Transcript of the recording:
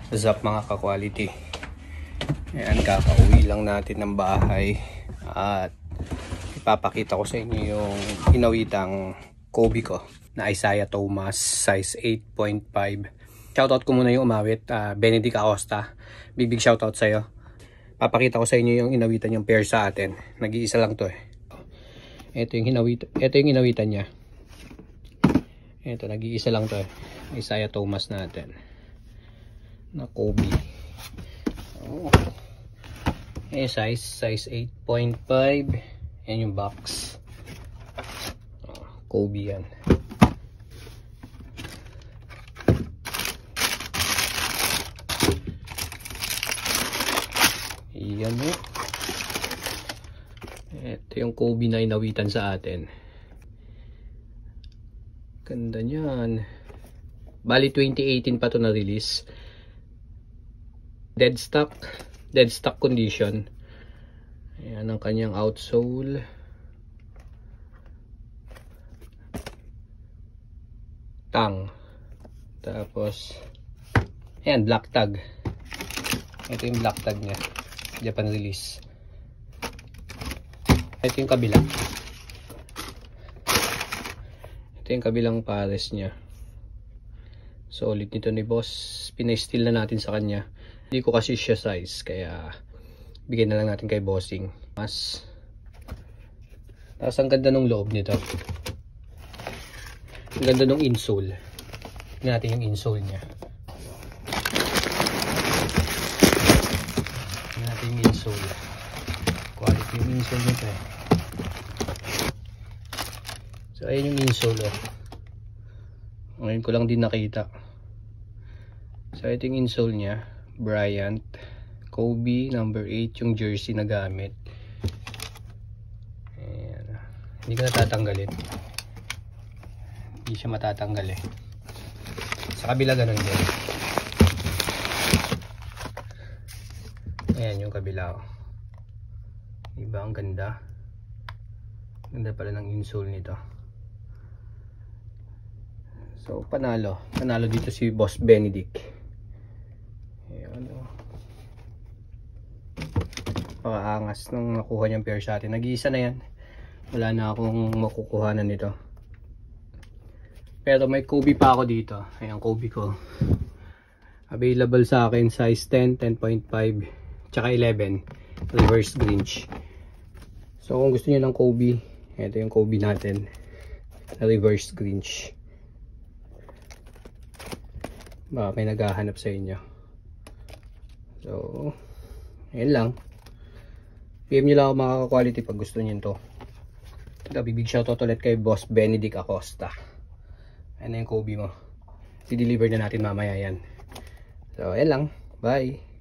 Zap mga ka-quality. Ayan, kakauwi lang natin ng bahay at ipapakita ko sa inyo yung inawitang Kobe ko na Isaiah Thomas size 8.5. Shoutout ko muna yung umawit, Benedict Acosta. Big shoutout sa'yo. Papakita ko sa inyo yung inawitan yung pair sa atin. Nag-iisa lang to eh. Ito yung inawitan niya. Ito, nag-iisa lang to eh. Isaiah Thomas natin na Kobe. Oh. Size 8.5. Yan yung box. Kobe yan. Yan o. Ito yung Kobe na inawitan sa atin. Ganda niyan. Bali 2018 pa to na release. Dead stock condition. Ayan ang kanyang outsole. Tang. Tapos ayan, black tag. Ito yung black tag niya. Japan release. Ito yung kabila. Ito yung kabilang pares niya. Solid nito ni boss. Pinay-steel na natin sa kanya. Hindi ko kasi siya size, kaya bigyan na lang natin kay bossing. Tapos ang ganda ng loob nito. Ang ganda ng insole. Tignan natin yung insole niya. Tignan natin yung insole. Quality yung insole nito eh. So ayun yung insole oh. Ngayon ko lang din nakita. So ito yung insole niya. Bryant Kobe number 8 yung jersey na gamit. Ayan. Hindi ko natatanggalin. Hindi siya matatanggal eh. Sa kabila ganun din. Ayan yung kabila oh. Diba ang ganda? Ganda pala ng insole nito. So panalo dito si Boss Benedict. Ayan o. Pakaangas nung nakuha niyang pair sa atin. Nag-iisa na yan. Wala na akong makukuhanan nito. Pero may Kobe pa ako dito. Ayan Kobe ko. Available sa akin size 10, 10.5 tsaka 11 reverse Grinch. So kung gusto niyo ng Kobe, ito yung Kobe natin reverse Grinch. Baka may naghahanap sa inyo. So ayun lang. PM nyo lang ako mga ka-quality pag gusto nyo to. Big shoutout ulit kay Boss Benedict Acosta. Ano yung Kobe mo? I-deliver na natin mamaya yan. So ayun lang. Bye.